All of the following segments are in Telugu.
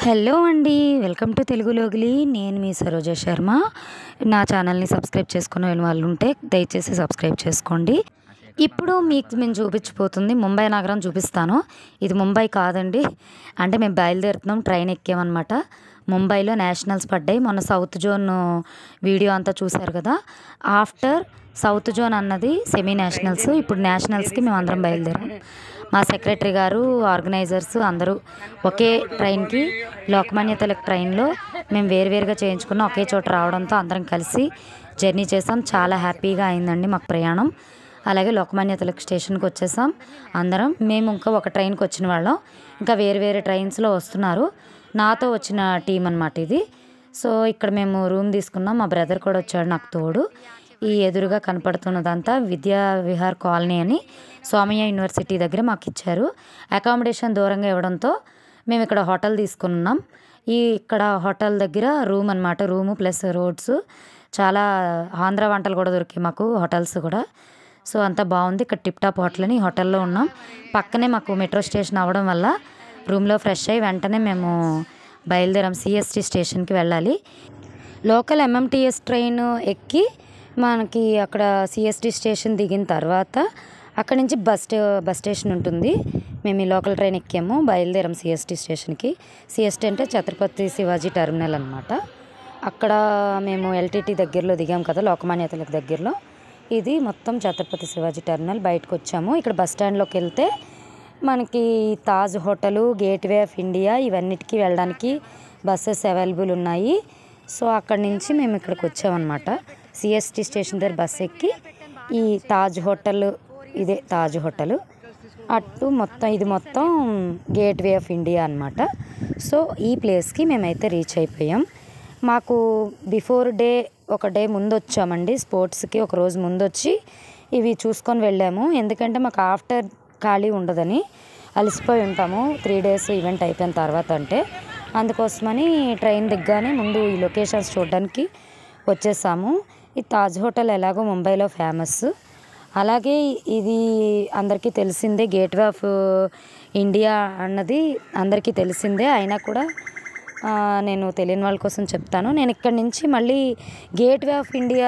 హలో అండి, వెల్కమ్ టు తెలుగు లోగిలి. నేను మీ సరోజ శర్మ. నా ఛానల్ని సబ్స్క్రైబ్ చేసుకునే వాళ్ళు ఉంటే దయచేసి సబ్స్క్రైబ్ చేసుకోండి. ఇప్పుడు మీకు మేము చూపించిపోతుంది ముంబై నగరం చూపిస్తాను. ఇది ముంబై కాదండి, అంటే మేము బయలుదేరుతున్నాం, ట్రైన్ ఎక్కామన్నమాట. ముంబైలో నేషనల్స్ పడ్డాయి. మొన్న సౌత్ జోన్ వీడియో అంతా చూశారు కదా. ఆఫ్టర్ సౌత్ జోన్ అన్నది సెమీ నేషనల్స్, ఇప్పుడు నేషనల్స్కి మేము అందరం బయలుదేరాం. మా సెక్రటరీ గారు, ఆర్గనైజర్స్ అందరూ ఒకే ట్రైన్కి, లోకమాన్య తిలక్ ట్రైన్లో మేము వేరువేరుగా చేయించుకున్నాం. ఒకే చోట రావడంతో అందరం కలిసి జర్నీ చేసాం. చాలా హ్యాపీగా అయిందండి మాకు ప్రయాణం. అలాగే లోకమాన్య తిలక్ స్టేషన్కి వచ్చేసాం అందరం. మేము ఇంకా ఒక ట్రైన్కి వచ్చిన వాళ్ళం, ఇంకా వేరు వేరే ట్రైన్స్లో వస్తున్నారు. నాతో వచ్చిన టీం అన్నమాట ఇది. సో ఇక్కడ మేము రూమ్ తీసుకున్నాం. మా బ్రదర్ కూడా వచ్చాడు నాకు తోడు. ఈ ఎదురుగా కనపడుతున్నదంతా విద్యా విహార్ కాలనీ అని సోమయ్య యూనివర్సిటీ దగ్గర మాకు ఇచ్చారు. అకామిడేషన్ దూరంగా ఇవ్వడంతో మేము ఇక్కడ హోటల్ తీసుకున్నాం. ఇక్కడ హోటల్ దగ్గర రూమ్ అన్నమాట, రూము ప్లస్ రోడ్స్. చాలా ఆంధ్ర వంటలు కూడా దొరికాయి మాకు హోటల్స్ కూడా. సో అంతా బాగుంది. ఇక్కడ టిప్ టాప్ హోటల్ అని హోటల్లో ఉన్నాం. పక్కనే మాకు మెట్రో స్టేషన్ అవ్వడం వల్ల రూమ్లో ఫ్రెష్ అయ్యి వెంటనే మేము బయలుదేరాం. సిఎస్టీ స్టేషన్కి వెళ్ళాలి. లోకల్ ఎంఎంటీఎస్ ట్రైన్ ఎక్కి మనకి అక్కడ సిఎస్టీ స్టేషన్ దిగిన తర్వాత అక్కడి నుంచి బస్ స్టేషన్ ఉంటుంది. మేము ఈ లోకల్ ట్రైన్ ఎక్కాము, బయలుదేరాం సిఎస్టీ స్టేషన్కి. సిఎస్టీ అంటే ఛత్రపతి శివాజీ టెర్మినల్ అనమాట. అక్కడ మేము ఎల్టీటీ దగ్గరలో దిగాం కదా, లోకమాన్య తిలక్ దగ్గరలో. ఇది మొత్తం ఛత్రపతి శివాజీ టెర్మినల్. బయటకు వచ్చాము. ఇక్కడ బస్ స్టాండ్లోకి వెళ్తే మనకి Taj hotel, Gateway of India ఇవన్నిటికీ వెళ్ళడానికి బస్సెస్ అవైలబుల్ ఉన్నాయి. సో అక్కడి నుంచి మేము ఇక్కడికి వచ్చామన్నమాట. సిఎస్టీ స్టేషన్ దగ్గర బస్ ఎక్కి ఈ తాజ్ హోటల్, ఇదే తాజ్ హోటల్ అటు మొత్తం, ఇది మొత్తం గేట్వే ఆఫ్ ఇండియా అనమాట. సో ఈ ప్లేస్కి మేమైతే రీచ్ అయిపోయాం. మాకు బిఫోర్ డే ఒక డే ముందు వచ్చామండి, స్పోర్ట్స్కి ఒక రోజు ముందు వచ్చి ఇవి చూసుకొని వెళ్ళాము. ఎందుకంటే మాకు ఆఫ్టర్ ఖాళీ ఉండదని, అలసిపోయి ఉంటాము 3 days ఈవెంట్ అయిపోయిన తర్వాత. అంటే అందుకోసమని ట్రైన్ దిగ్గానే ముందు ఈ లొకేషన్స్ చూడడానికి వచ్చేసాము. ఈ తాజ్ హోటల్ ఎలాగో ముంబైలో ఫేమస్. అలాగే ఇది అందరికీ తెలిసిందే, గేట్వే ఆఫ్ ఇండియా అన్నది అందరికీ తెలిసిందే. అయినా కూడా నేను తెలియని వాళ్ళ కోసం చెప్తాను. నేను ఇక్కడి నుంచి మళ్ళీ గేట్వే ఆఫ్ ఇండియా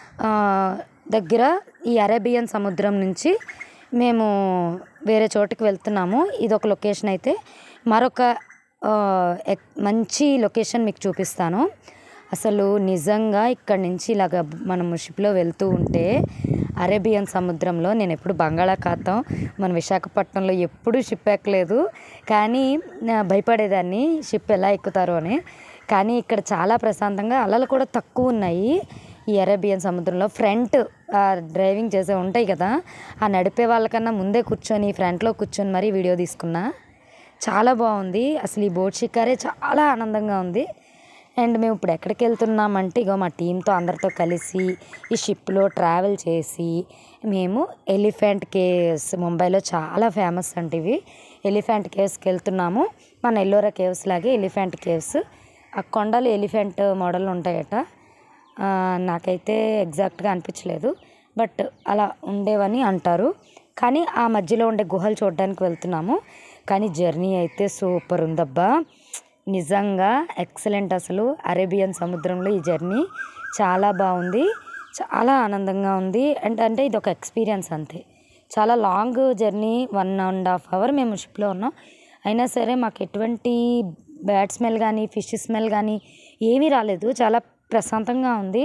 దగ్గర ఈ అరేబియన్ సముద్రం నుంచి మేము వేరే చోటుకి వెళ్తున్నాము. ఇది ఒక లొకేషన్ అయితే, మరొక మంచి లొకేషన్ మీకు చూపిస్తాను. అసలు నిజంగా ఇక్కడి నుంచి ఇలాగ మనం షిప్లో వెళ్తూ ఉంటే అరేబియన్ సముద్రంలో, నేను ఎప్పుడు బంగాళాఖాతం మన విశాఖపట్నంలో ఎప్పుడు షిప్ ఎక్కలేదు, కానీ భయపడేదాన్ని షిప్ ఎలా ఎక్కుతారో అని. కానీ ఇక్కడ చాలా ప్రశాంతంగా, అలలు కూడా తక్కువ ఉన్నాయి ఈ అరేబియన్ సముద్రంలో. ఫ్రంట్ డ్రైవింగ్ చేసే ఉంటాయి కదా, ఆ నడిపే వాళ్ళకన్నా ముందే కూర్చొని ఫ్రంట్లో కూర్చొని మరీ వీడియో తీసుకున్నా. చాలా బాగుంది అసలు. ఈ బోట్ షికారే చాలా ఆనందంగా ఉంది. అండ్ మేము ఇప్పుడు ఎక్కడికి వెళ్తున్నామంటే, ఇగో మా టీంతో అందరితో కలిసి ఈ షిప్లో ట్రావెల్ చేసి మేము ఎలిఫెంట్ కేవ్స్, ముంబైలో చాలా ఫేమస్ అంటే ఇవి, ఎలిఫెంట్ కేవ్స్కి వెళ్తున్నాము. మన ఎల్లోరా కేవ్స్ లాగే ఎలిఫెంట్ కేవ్స్. ఆ కొండలు ఎలిఫెంట్ మోడల్ ఉంటాయట. నాకైతే ఎగ్జాక్ట్గా అనిపించలేదు, బట్ అలా ఉండేవని అంటారు. కానీ ఆ మధ్యలో ఉండే గుహలు చూడడానికి వెళ్తున్నాము. కానీ జర్నీ అయితే సూపర్ ఉందబ్బా, నిజంగా ఎక్సలెంట్. అసలు అరేబియన్ సముద్రంలో ఈ జర్నీ చాలా బాగుంది, చాలా ఆనందంగా ఉంది. అంటే ఇది ఒక ఎక్స్పీరియన్స్ అంతే. చాలా లాంగ్ జర్నీ, 1.5 hours మేము షిప్లో ఉన్నాం. అయినా సరే మాకు ఎటువంటి బ్యాడ్ స్మెల్ కానీ ఫిష్ స్మెల్ కానీ ఏమీ రాలేదు. చాలా ప్రశాంతంగా ఉంది.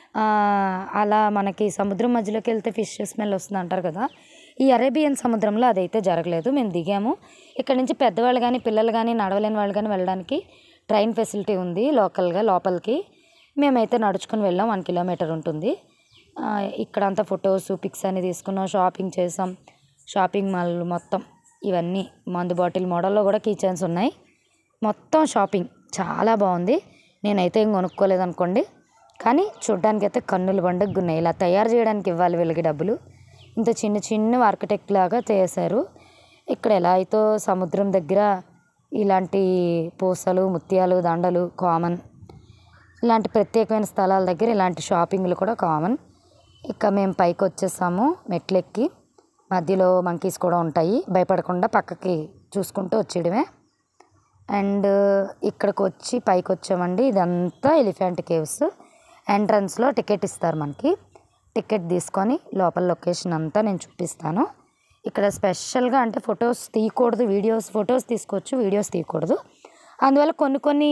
అలా మనకి సముద్రం మధ్యలోకి వెళ్తే ఫిష్ స్మెల్ వస్తుంది అంటారు కదా, ఈ అరేబియన్ సముద్రంలో అదైతే జరగలేదు. మేము దిగాము. ఇక్కడ నుంచి పెద్దవాళ్ళు కానీ పిల్లలు కానీ నడవలేని వాళ్ళు కానీ వెళ్ళడానికి ట్రైన్ ఫెసిలిటీ ఉంది లోకల్గా లోపలికి. మేమైతే నడుచుకుని వెళ్ళాం, 1 kilometer ఉంటుంది. ఇక్కడంతా ఫొటోస్ పిక్స్ అన్ని తీసుకున్నాం, షాపింగ్ చేసాం. షాపింగ్ మాల్ మొత్తం ఇవన్నీ మందు బాటిల్ మోడల్లో కూడా కీ చైన్స్ ఉన్నాయి. మొత్తం షాపింగ్ చాలా బాగుంది. నేనైతే ఏం కొనుక్కోలేదు అనుకోండి, కానీ చూడ్డానికి అయితే కన్నుల పండుగ ఉన్నాయి. ఇలా తయారు చేయడానికి ఇవ్వాలి వీళ్ళకి డబ్బులు. ఇంత చిన్న చిన్న ఆర్కిటెక్ట్ లాగా చేశారు. ఇక్కడ ఎలా అయితే సముద్రం దగ్గర ఇలాంటి పూసలు, ముత్యాలు, దండలు కామన్. ఇలాంటి ప్రత్యేకమైన స్థలాల దగ్గర ఇలాంటి షాపింగ్లు కూడా కామన్. ఇక మేము పైకి వచ్చేసాము మెట్లెక్కి. మధ్యలో మంకీస్ కూడా ఉంటాయి, భయపడకుండా పక్కకి చూసుకుంటూ వచ్చేయడమే. అండ్ ఇక్కడికి వచ్చి పైకి వచ్చామండి. ఇదంతా ఎలిఫెంట్ కేవ్స్. ఎంట్రన్స్లో టికెట్ ఇస్తారు మనకి. టికెట్ తీసుకొని లోపల లొకేషన్ అంతా నేను చూపిస్తాను. ఇక్కడ స్పెషల్గా అంటే ఫొటోస్ తీయకూడదు, ఫొటోస్ తీసుకోవచ్చు, వీడియోస్ తీయకూడదు. అందువల్ల కొన్ని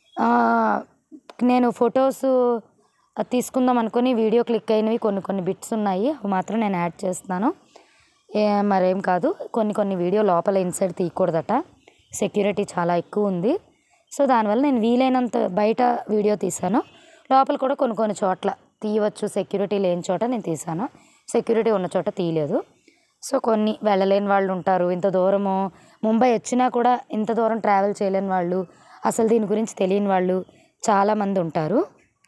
నేను ఫొటోస్ తీసుకుందాం అనుకుని వీడియో క్లిక్ అయినవి కొన్ని బిట్స్ ఉన్నాయి. అవి మాత్రం నేను యాడ్ చేస్తున్నాను. మరేం కాదు. కొన్ని వీడియో లోపల ఇన్సైడ్ తీయకూడదట, సెక్యూరిటీ చాలా ఎక్కువ ఉంది. సో దానివల్ల నేను వీలైనంత బయట వీడియో తీశాను. లోపల కూడా కొన్ని చోట్ల తీయవచ్చు, సెక్యూరిటీ లేని చోట నేను తీశాను, సెక్యూరిటీ ఉన్న చోట తీయలేదు. సో కొన్ని వెళ్ళలేని వాళ్ళు ఉంటారు, ఇంత దూరము ముంబై వచ్చినా కూడా ఇంత దూరం ట్రావెల్ చేయలేని వాళ్ళు, అసలు దీని గురించి తెలియని వాళ్ళు చాలామంది ఉంటారు.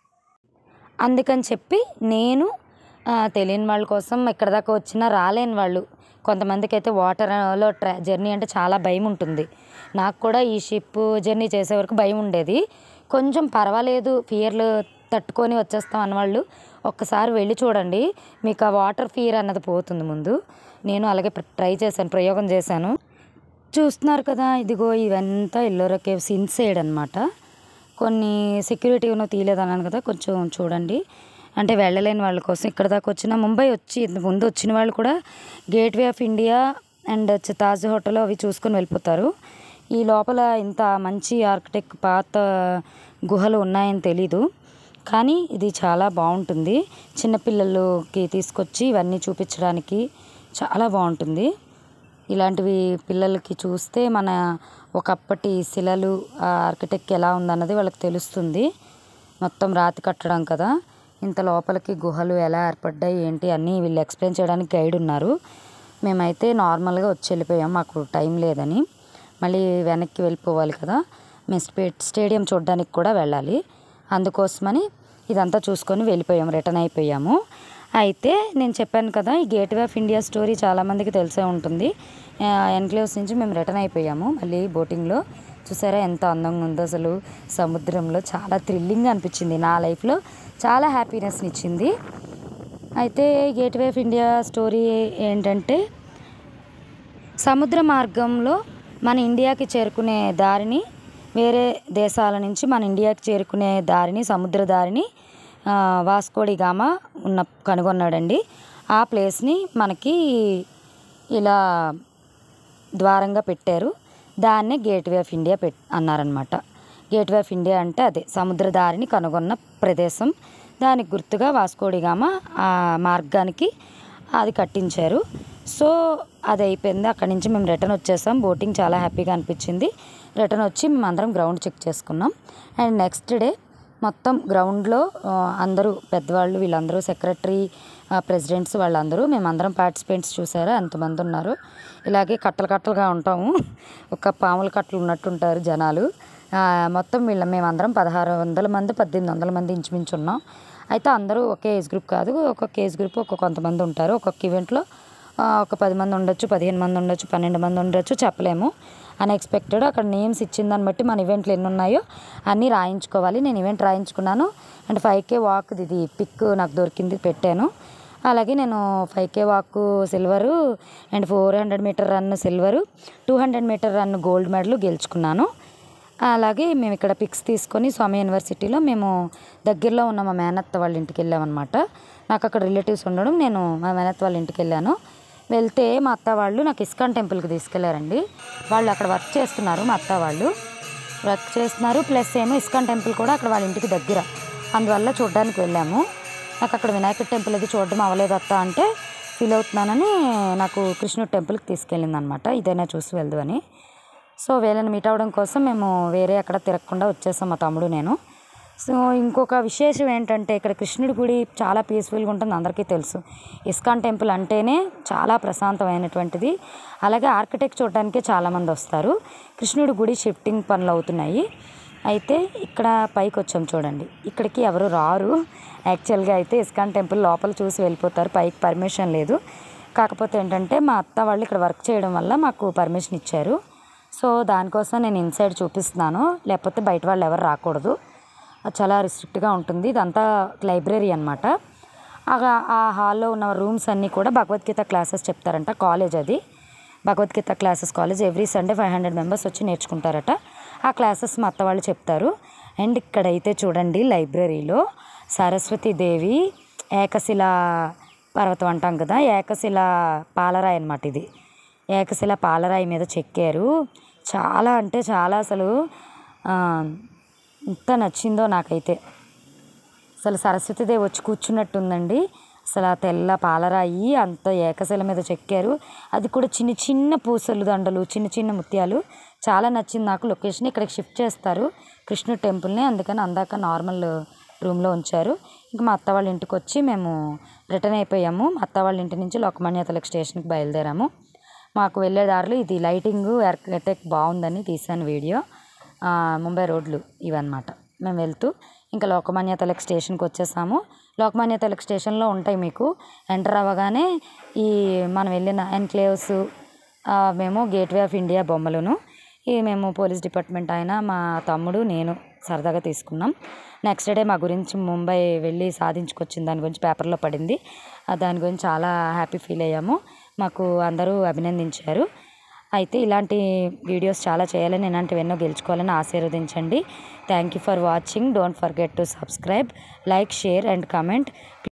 అందుకని చెప్పి నేను తెలియని వాళ్ళ కోసం ఇక్కడ దాకా వచ్చినా రాలేని వాళ్ళు, కొంతమందికి అయితే వాటర్లో జర్నీ అంటే చాలా భయం ఉంటుంది. నాకు కూడా ఈ షిప్ జర్నీ చేసే వరకు భయం ఉండేది. కొంచెం పర్వాలేదు, ఫియర్లు తట్టుకొని వచ్చేస్తాం అన్నవాళ్ళు ఒక్కసారి వెళ్ళి చూడండి, మీకు ఆ వాటర్ ఫియర్ అన్నది పోతుంది. ముందు నేను అలాగే ప్రయోగం చేశాను. చూస్తున్నారు కదా, ఇదిగో ఇవంతా ఎల్లోరా కేవ్స్ ఇన్సైడ్ అనమాట. కొన్ని సెక్యూరిటీ ఉన్న తీయలేదన్నాను కదా, కొంచెం చూడండి. అంటే వెళ్ళలేని వాళ్ళ కోసం ఇక్కడ దాకా వచ్చిన ముంబై వచ్చి ముందు వచ్చిన వాళ్ళు కూడా Gateway of India and Taj hotel అవి చూసుకొని వెళ్ళిపోతారు. ఈ లోపల ఇంత మంచి ఆర్కిటెక్ట్ పాత గుహలు ఉన్నాయని తెలీదు, కానీ ఇది చాలా బాగుంటుంది. చిన్నపిల్లలకి తీసుకొచ్చి ఇవన్నీ చూపించడానికి చాలా బాగుంటుంది. ఇలాంటివి పిల్లలకి చూస్తే మన ఒకప్పటి శిలలు ఆర్కిటెక్ట్ ఎలా ఉందన్నది వాళ్ళకి తెలుస్తుంది. మొత్తం రాతి కట్టడం కదా, ఇంత లోపలికి గుహలు ఎలా ఏర్పడ్డాయి ఏంటి అన్నీ వీళ్ళు ఎక్స్ప్లెయిన్ చేయడానికి గైడ్ ఉన్నారు. మేమైతే నార్మల్గా వచ్చి వెళ్ళిపోయాం, మాకు టైం లేదని. మళ్ళీ వెనక్కి వెళ్ళిపోవాలి కదా, మేము స్టేడియం చూడడానికి కూడా వెళ్ళాలి. అందుకోసమని ఇదంతా చూసుకొని రిటర్న్ అయిపోయాము. అయితే నేను చెప్పాను కదా, ఈ గేట్వే ఆఫ్ ఇండియా స్టోరీ చాలామందికి తెలిసే ఉంటుంది. ఎన్క్లేవ్స్ నుంచి మేము రిటర్న్ అయిపోయాము. మళ్ళీ బోటింగ్లో చూసారా ఎంత అందంగా ఉందో, అసలు సముద్రంలో చాలా థ్రిల్లింగ్ అనిపించింది. నా లైఫ్లో చాలా హ్యాపీనెస్ని ఇచ్చింది. అయితే గేట్వే ఆఫ్ ఇండియా స్టోరీ ఏంటంటే, సముద్ర మార్గంలో మన ఇండియాకి చేరుకునే దారిని, వేరే దేశాల నుంచి మన ఇండియాకి చేరుకునే దారిని, సముద్ర దారిని వాస్కో డి గామా కనుగొన్నాడండి. ఆ ప్లేస్ని మనకి ఇలా ద్వారంగా పెట్టారు. దాన్నే గేట్వే ఆఫ్ ఇండియా అన్నారనమాట. గేట్వే ఆఫ్ ఇండియా అంటే అదే సముద్ర దారిని కనుగొన్న ప్రదేశం. దానికి గుర్తుగా వాస్కో డి గామా ఆ మార్గానికి అది కట్టించారు. సో అది అయిపోయింది. అక్కడి నుంచి మేము రిటర్న్ వచ్చేసాం. బోటింగ్ చాలా హ్యాపీగా అనిపించింది. రిటర్న్ వచ్చి మేము అందరం గ్రౌండ్ చెక్ చేసుకున్నాం. అండ్ నెక్స్ట్ డే మొత్తం గ్రౌండ్లో అందరూ పెద్దవాళ్ళు, వీళ్ళందరూ సెక్రటరీ, ప్రెసిడెంట్స్, వాళ్ళందరూ మేమందరం పార్టిసిపెంట్స్ చూసారా ఎంతమంది ఉన్నారు. ఇలాగే కట్టలుగా ఉంటాము, ఒక పాముల కట్టలు ఉన్నట్టుంటారు జనాలు. మొత్తం మేమందరం 1600 మంది 1800 మంది ఇంచుమించు ఉన్నాం. అయితే అందరూ ఒకే ఏజ్ గ్రూప్ కాదు, ఒక్కొక్క ఏజ్ గ్రూప్ కొంతమంది ఉంటారు. ఒక్కొక్క ఈవెంట్లో ఒక 10 మంది ఉండొచ్చు, 15 మంది ఉండొచ్చు, 12 మంది ఉండొచ్చు, చెప్పలేము. అన్ఎక్స్పెక్టెడ్ అక్కడ నేమ్స్ ఇచ్చిన దాన్ని బట్టి మన ఈవెంట్లు ఎన్ని ఉన్నాయో అన్నీ రాయించుకోవాలి. నేను ఈవెంట్ రాయించుకున్నాను. అండ్ 5K వాక్ ఇది పిక్ నాకు దొరికింది, పెట్టాను. అలాగే నేను 5K walk silver and 400 metre run silver, 200 metre run gold medal గెలుచుకున్నాను. అలాగే మేము ఇక్కడ పిక్స్ తీసుకొని స్వామి యూనివర్సిటీలో మేము దగ్గరలో ఉన్న మా మేనత్త వాళ్ళ ఇంటికి వెళ్ళామన్నమాట. నాకు అక్కడ రిలేటివ్స్ ఉండడం, నేను మా మేనత్త వాళ్ళ ఇంటికి వెళ్ళాను. వెళ్తే మా అత్త వాళ్ళు నాకు ఇస్కాన్ టెంపుల్కి తీసుకెళ్లారండి. వాళ్ళు అక్కడ వర్క్ చేస్తున్నారు, మా అత్త వాళ్ళు వర్క్ చేస్తున్నారు. ప్లస్ ఏమో ఇస్కాన్ టెంపుల్ కూడా అక్కడ వాళ్ళ ఇంటికి దగ్గర, అందువల్ల చూడడానికి వెళ్ళాము. నాకు అక్కడ వినాయకుడి టెంపుల్ అది చూడడం అవ్వలేదు అత్త అంటే, ఫీల్ అవుతున్నానని నాకు కృష్ణుడి టెంపుల్కి తీసుకెళ్ళింది అనమాట. ఇదైనా చూసి వెళ్దు అని. సో వీళ్ళని మీట్ అవ్వడం కోసం మేము వేరే అక్కడ తిరగకుండా వచ్చేసాం, మా తమ్ముడు నేను. సో ఇంకొక విశేషం ఏంటంటే, ఇక్కడ కృష్ణుడి గుడి చాలా పీస్ఫుల్గా ఉంటుంది, అందరికీ తెలుసు. ఇస్కాన్ టెంపుల్ అంటేనే చాలా ప్రశాంతమైనటువంటిది. అలాగే ఆర్కిటెక్ట్ చూడటానికే చాలామంది వస్తారు. కృష్ణుడి గుడి షిఫ్టింగ్ పనులు అవుతున్నాయి. అయితే ఇక్కడ పైకి వచ్చాం చూడండి, ఇక్కడికి ఎవరు రారు యాక్చువల్గా. అయితే ఇస్కాన్ టెంపుల్ లోపల చూసి వెళ్ళిపోతారు, పైకి పర్మిషన్ లేదు. కాకపోతే ఏంటంటే మా అత్త వాళ్ళు ఇక్కడ వర్క్ చేయడం వల్ల మాకు పర్మిషన్ ఇచ్చారు. సో దానికోసం నేను ఇన్సైడ్ చూపిస్తున్నాను, లేకపోతే బయట వాళ్ళు ఎవరు రాకూడదు, చాలా రిస్ట్రిక్ట్గా ఉంటుంది. ఇదంతా లైబ్రరీ అనమాట. ఆ హాల్లో ఉన్న రూమ్స్ అన్నీ కూడా భగవద్గీత క్లాసెస్ చెప్తారంట. కాలేజ్ అది Bhagavad Gita classes college. Every Sunday 500 members వచ్చి నేర్చుకుంటారట. ఆ క్లాసెస్ మా అత్త వాళ్ళు చెప్తారు. అండ్ ఇక్కడైతే చూడండి లైబ్రరీలో సరస్వతీదేవి ఏకశిలా పర్వతం అంటాం కదా, ఏకశిలా పాలరాయి అనమాట. ఇది ఏకశిలా పాలరాయి మీద చెక్కారు. చాలా అంటే చాలా అసలు ఎంత నచ్చిందో నాకైతే. అసలు సరస్వతీదేవి వచ్చి కూర్చున్నట్టుందండి. అసలు ఆ తెల్ల పాలరాయి అంత ఏకశిల మీద చెక్కారు. అది కూడా చిన్న చిన్న పూసలు దండలు, చిన్న చిన్న ముత్యాలు. చాలా నచ్చింది నాకు లొకేషన్. ఇక్కడికి షిఫ్ట్ చేస్తారు కృష్ణుడి టెంపుల్ని, అందుకని అందాక నార్మల్ రూమ్లో ఉంచారు. ఇంకా మా అత్త వాళ్ళ ఇంటికి వచ్చి మేము రిటర్న్ అయిపోయాము. మా అత్త వాళ్ళ ఇంటి నుంచి లోకమాన్య తిలక్ స్టేషన్కి బయలుదేరాము. మాకు వెళ్ళే దారిలో ఇది లైటింగ్ ఎర్కటెక్ బాగుందని తీసాను వీడియో. ముంబై రోడ్లు ఇవన్నమాట. మేము వెళ్తూ ఇంకా లోకమాన్య తిలక్ స్టేషన్కి వచ్చేసాము. లోకమాన్య తిలక్ స్టేషన్లో ఉంటాయి మీకు ఎంటర్ అవ్వగానే ఈ మనం వెళ్ళిన ఎన్క్లేవ్స్, మేము గేట్వే ఆఫ్ ఇండియా బొమ్మలను మేము పోలీస్ డిపార్ట్మెంట్ ఆయన మా తమ్ముడు నేను సరదాగా తీసుకున్నాం. నెక్స్ట్ డే మా గురించి ముంబై వెళ్ళి సాధించుకొచ్చిన దాని గురించి పేపర్లో పడింది. దాని గురించి చాలా హ్యాపీ ఫీల్ అయ్యాము. మాకు అందరూ అభినందించారు. అయితే ఇలాంటి వీడియోస్ చాలా చేయాలని, ఇలాంటివి ఎన్నో గెలుచుకోవాలని ఆశీర్వదించండి. Thank you for watching. Don't forget to subscribe, like, share and comment.